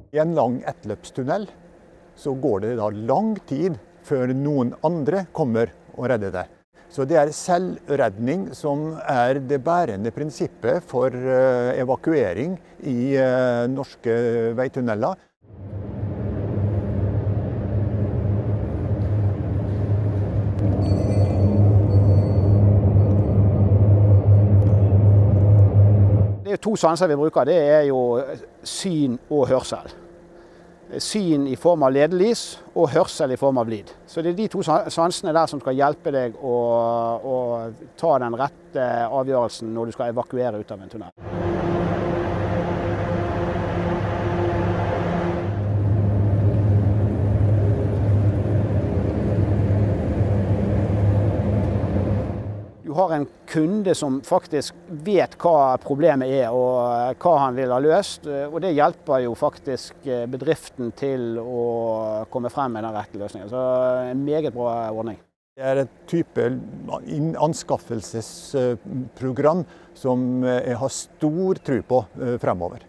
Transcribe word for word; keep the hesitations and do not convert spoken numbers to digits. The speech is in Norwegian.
I en lang ettløpstunnel så går det da lang tid før noen andre kommer og redder deg. Så det er selvredning som er det bærende prinsippet for evakuering i norske veitunneler. Det er to sanser vi bruker, det er jo syn og hørsel. Syn i form av ledelys og hørsel i form av lyd. Så det er de to sansene der som skal hjelpe deg å, å ta den rette avgjørelsen når du skal evakuere ut av en tunnel. Du har en kunde som faktisk vet hva problemet er og hva han vil ha løst, og det hjelper jo faktisk bedriften til å komme frem med den rette løsningen. Så en meget bra ordning. Det er et type anskaffelsesprogram som jeg har stor tro på fremover.